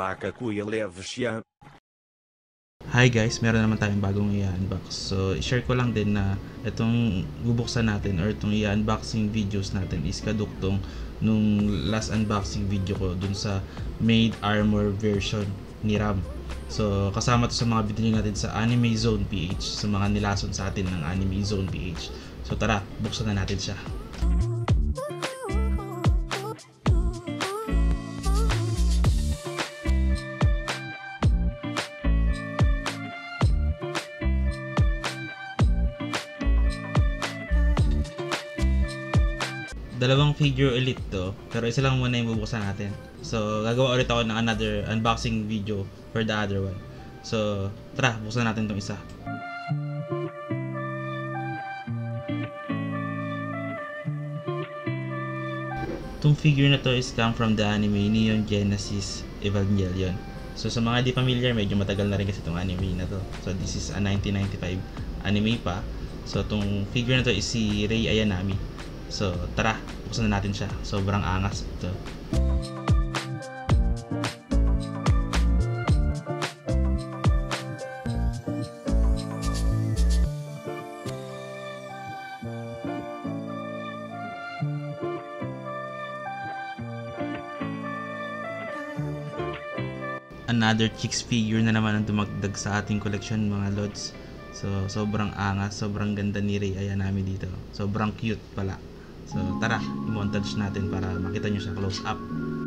Baka Kuya Levs yan. Hi guys, meron naman tayong bagong i-unbox. So, i-share ko lang din na itong bubuksan natin or itong i-unboxing videos natin is kaduktong nung last unboxing video ko dun sa Made Armor version ni Ram. So, kasama to sa mga video natin sa Anime Zone PH, sa mga nilason sa atin ng Anime Zone PH. So, tara, buksan na natin siya. Dalawang figure ulit to, pero isa lang muna yung bubuksan natin. So, gagawa ulit ako ng another unboxing video for the other one. So, tara, buksan natin tong isa. Itong figure na to is come from the anime Neon Genesis Evangelion. So, sa mga di familiar, medyo matagal na rin kasi itong anime na to. So, this is a 1995 anime pa. So, itong figure na to is si Rei Ayanami. So, tara, buksan na natin siya. Sobrang angas ito. Another Chix figure na naman ang dumagdag sa ating collection, mga lods. So, sobrang angas, sobrang ganda ni Rei Ayanami dito. Sobrang cute pala. So, tara, i-montage natin para makita nyo siya close up.